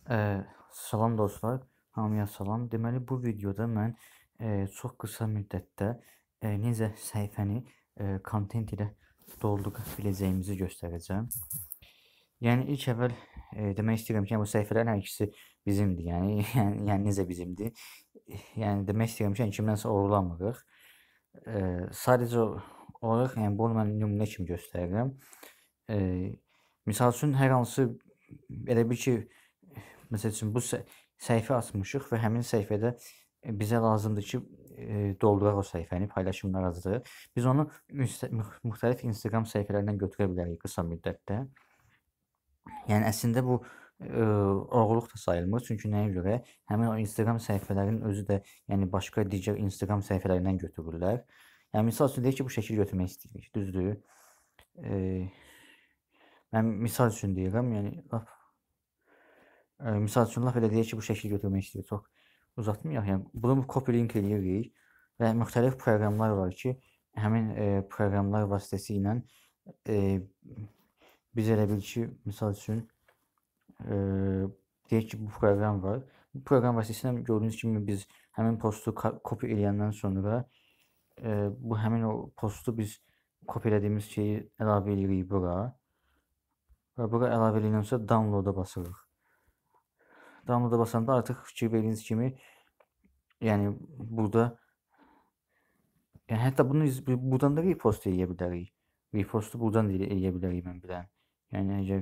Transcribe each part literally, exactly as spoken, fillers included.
Eee, Salam dostlar, hamıya salam. Deməli, bu videoda mən eee, çox qısa müddətdə eee, necə səhifəni eee, kontent ilə doldura biləcəyimizi göstərəcəm. Yəni ilk əvvəl eee, demək istəyirəm ki, yəni, bu səhifələrin hər ikisi bizimdir. Yəni, yəni, yəni necə bizimdir? Yəni demək istəyirəm ki, yəni kimdənsə oğurlamırıq. Eee, sadəcə olaraq, yəni bunu mən nümunə kimi göstərirəm. Eee, Misal üçün hər hansı elə bil ki, məsəl üçün bu səh səhifə açmışıq və həmin səhifədə e, bizə lazımdır ki, eee, dolduraq o səhifəni, paylaşımlar azdırıq. Biz onu müstə müx müxtəlif Instagram səhifələrindən götürə bilərik qısa müddətdə. Yəni əslində bu, ııı, oğurluq da sayılmır. Çünki nəyə görə? Həmin o Instagram səhifələrinin özü də, yəni başqa digər Instagram səhifələrindən götürürlər. Yəni misal üçün deyək ki, bu şəkil götürmək istəyirik, düzdür? Eee, Mən misal üçün deyirəm, yəni lap Eee, misal üçün lap elə deyək ki, bu şəkli götürmək istəyirik. Çox uzatmayaq. Yəni bunu copy link eləyirik və müxtəlif proqramlar var ki, həmin eee, proqramlar vasitəsilə eee, biz elə bil ki, misal üçün eee, deyək ki, bu proqram var. Bu proqram vasitəsilə gördüyünüz kimi biz həmin postu ka copy eləyəndən sonra eee, bu həmin o postu biz copy elədiyimiz şeyi əlavə eləyirik bura və bura əlavə eləyəndən sonra download-a basırıq. Download-a basanda artıq fikir verdiyiniz kimi, yəni burada, yəni hətta bunu biz bu- buradan da repost eləyə bilərik. Repostu buradan da elə eləyə bilərik mən bilən. Yəni əgər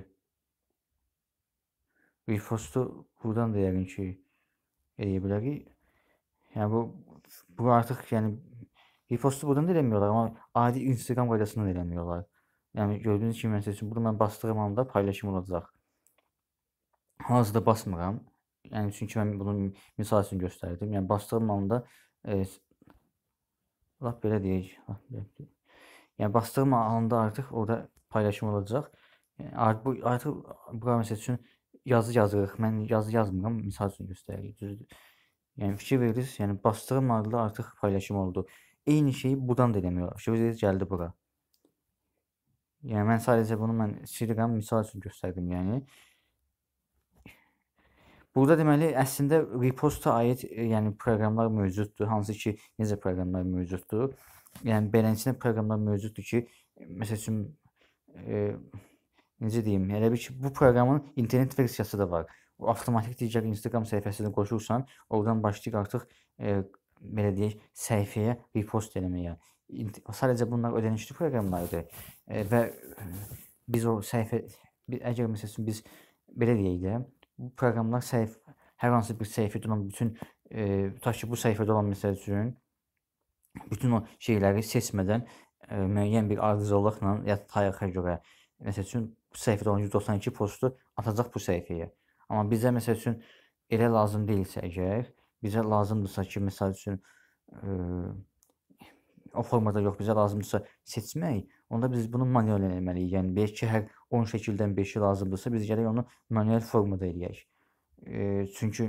repostu buradan da yəqin ki eləyə bilərik. Yəni bu bu artıq yəni repostu buradan da eləmiyorlar, amma adi Instagram qaydasından eləmiyorlar. Yəni gördüyünüz kimi məsəl üçün bunu mən basdığım anda paylaşım olacaq. Hazırda basmıram. Yəni çünki mən bunu misal üçün göstərdim. Yəni bastığım anda eee lap belə deyək, lap belə deyək. Yəni bastığım anda artıq orada paylaşım olacaq. Yəni art bu artıq bura məsəl üçün yazı yazırıq. Mən yazı yazmıram, misal üçün göstəririk, düzdür? Yəni fikir verirsiniz, yəni bastığım anda artıq paylaşım oldu. Eyni şeyi buradan da eləmək olar. Fikir verirsiniz, gəldi bura. Yəni mən sadəcə bunu mən silirəm, misal üçün göstərdim yəni. Burada deməli əslində reposta aid, eee, yəni proqramlar mövcuddur. Hansı ki, necə proqramlar mövcuddur? Yəni beləsinə proqramlar mövcuddur ki, məsəl üçün, eee, necə deyim, elə bil ki, bu proqramın internet versiyası da var. O avtomatik digər Instagram səhifəsinə qoşursan, oradan başlayır artıq, eee, belə deyək, səhifəyə repost eləməyə. İnt sadəcə bunlar ödənişli proqramlardır, eee, və biz o səhifə bi əgər məsəl üçün biz belə deyək də, bu proqramlar səhif hər hansı bir səhifədə olan bütün, eee, tutaq ki, bu səhifədə olan məsəl üçün bütün o şeyləri seçmədən, eee, müəyyən bir ardıcıllıqla ya da tarixə görə, məsəl üçün bu səhifədə olan yüz doxsan iki postu atacaq bu səhifəyə. Amma bizə məsəl üçün elə lazım deyilsə əgər, bizə lazımdırsa ki, məsəl üçün, eee o formada yox, bizə lazımdırsa seçmək, onda biz bunu manual eləməliyik. Yəni deyək ki, hər on şəkildən beşi lazımdırsa, biz gərək onu manual formada eləyək. Eee, çünki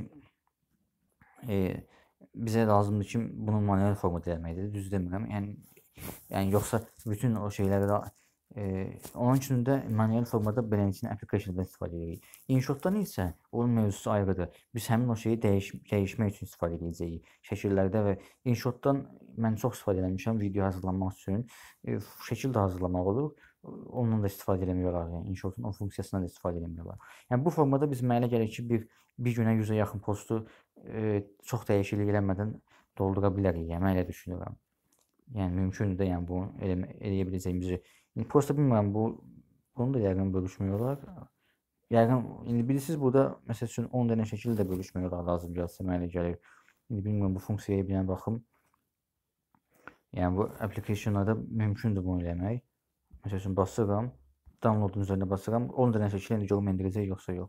eee, bizə lazımdır ki, bunu manual formada eləməkdir, düz demirəm. Yəni yəni yoxsa bütün o şeyləri də eee, onun üçün də manual formada beləsinə application-dan istifadə edirik. InShot-dan isə onun mövzusu ayrıdır. Biz həmin o şeyi dəyiş dəyişmək üçün istifadə edəcəyik şəkillərdə və InShot-dan mən çox istifadə eləmişəm video hazırlamaq üçün. Eee, şəkil də hazırlamaq olur. Ondan da istifadə eləmiyorlar, yəni InShot-un o funksiyasından da istifadə eləmiyorlar. Yəni bu formada biz mənə elə gəlir ki, bir bir günə yüzə yaxın postu eee, çox dəyişiklik eləmədən doldura bilərik. Yəni mən elə düşünürəm. Yəni mümkündür də, yəni bunu eləmə eləyə biləcəyimizi. İndi prosta bilmirəm bu bunu da yəqin bölüşmək olar. Yəqin indi bilirsiniz burada məsəl üçün on dənə şəkil də bölüşmək olar lazım gəlsə mənə elə gəlir. İndi bilmirəm bu funksiyaya bir dənə baxım. Yəni bu applicationlarda mümkündür bunu eləmək. Məsəl üçün basıram, download-un üzərinə basıram, on dənə şəkil indi görüm endirəcək yoxsa yox.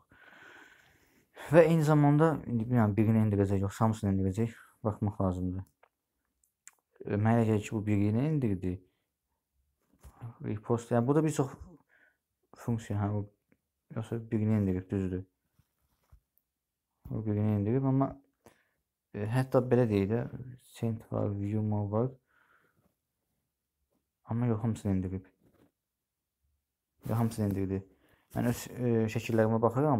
Və eyni zamanda indi bilmirəm birini endirəcək yoxsa hamısını endirəcək, baxmaq lazımdır. E, Mənə elə gəlir ki, bu birini endirdi. Repost, yəni burada bir çox funksiya, hə, o yoxsa birini endirib, düzdür. O birini endirib, amma e, hətta belə deyək də, Send var, View More var. Amma yox, hamısını endirib. Yox, hamısını endirdi. Mən öz e, şəkillərimə baxıram.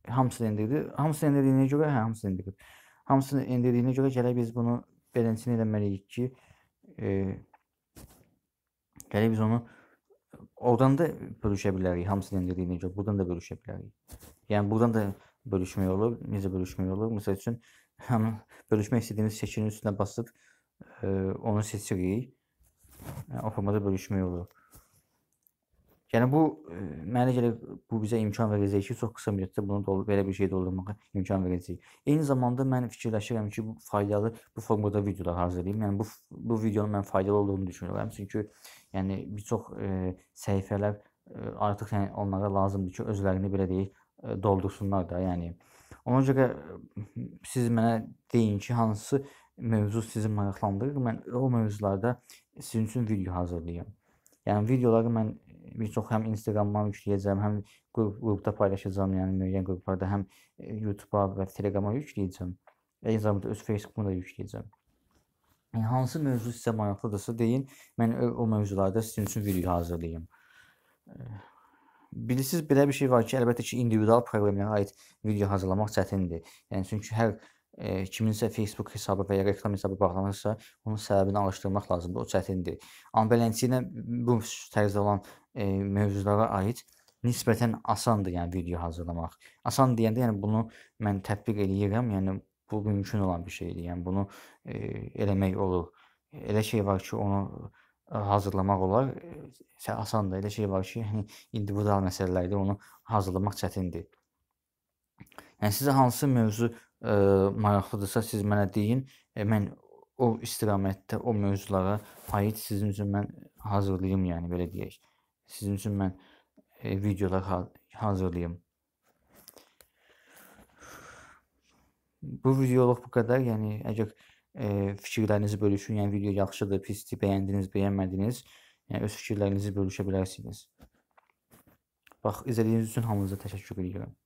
Hamısını endirdi. Hamısını endirdiyinə görə, hə, hamısını endirib. Hamısını endirdiyinə görə gərək biz bunu belənçini eləməliyik ki, e, gərək biz onu oradan da bölüşə bilərik. Hamısını endirdiyinə görə buradan da bölüşə bilərik. Yəni buradan da bölüşmək olur. Necə bölüşmək olur? Məsəl üçün, yəni, bölüşmək istədiyimiz seçkinin üstünə basıb e, onu seçirik. Yəni, o formada bölüşmək olur. Yəni bu mənə gəlir, bu bizə imkan verəcək ki, çox qısa müddətdə bunu doldur, belə bir şey doldurmağa imkan verəcək. Eyni zamanda mən fikirləşirəm ki, bu faydalı bu formada videolar hazırlayım. Yəni bu bu videonun mən faydalı olduğunu düşünürəm. Çünki yəni bir çox e, səhifələr e, artıq yəni onlara lazımdır ki, özlərini belə deyək, e, doldursunlar da. Yəni ona görə siz mənə deyin ki, hansı mövzu sizi maraqlandırır. Mən o mövzularda sizin üçün video hazırlayım. Yəni videoları mən bir çox həm Instagramdan yükləyəcəm, həm qrupda paylaşacağam, yəni müəyyən qruplarda, həm YouTube-a və Telegrama yükləyəcəm. Eyni zamanda öz Facebook-uma da yükləyəcəm. Yəni hansı mövzu sizə maraqlıdırsa deyin, mən o mövzularda sizin üçün video hazırlayım. Bilirsiniz, belə bir şey var ki, əlbəttə ki, individual problemlərə aid video hazırlamaq çətindir. Yəni çünki hər e, kiminsə Facebook hesabı və ya reklam hesabı bağlanırsa, onun səbəbini araşdırmaq lazımdır. O çətindir. Amma beləliklə bu tərzdə olan e, mövzulara aid nisbətən asandır, yəni video hazırlamaq. Asan deyəndə, yəni bunu mən tətbiq eləyirəm, yəni bu mümkün olan bir şeydir. Yəni bunu e, eləmək olur. Elə şey var ki, onu hazırlamaq olar, asandır. Elə şey var ki, yəni individual məsələlərdə onu hazırlamaq çətindir. Yəni sizə hansı mövzu e, maraqlıdırsa siz mənə deyin, e, mən o istiqamətdə o mövzulara aid sizin üçün mən hazırlayım, yəni belə deyək. Sizin üçün mən e, videolar ha hazırlayım. Bu videoluq bu qədər. Yəni əgər e, fikirlərinizi bölüşün, yəni video yaxşıdır, pisdir, bəyəndiniz, bəyənmədiniz, yəni öz fikirlərinizi bölüşə bilərsiniz. Bax, izlədiyiniz üçün hamınıza təşəkkür edirəm.